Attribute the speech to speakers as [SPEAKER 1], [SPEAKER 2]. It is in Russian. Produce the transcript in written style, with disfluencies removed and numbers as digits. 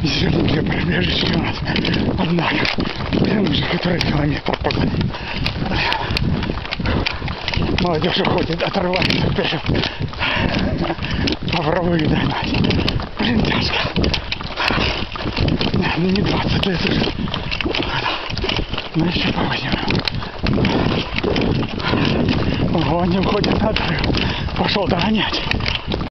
[SPEAKER 1] зелененькое пробежечки у нас. Однако, блин, уже который километр погони. Молодежь уходит, отрывается вперед. Попробую догнать. Блин, тяжко. Ну не 20 лет уже. Ну еще погоним. Ого, они уходят на отрыв. Пошел догонять.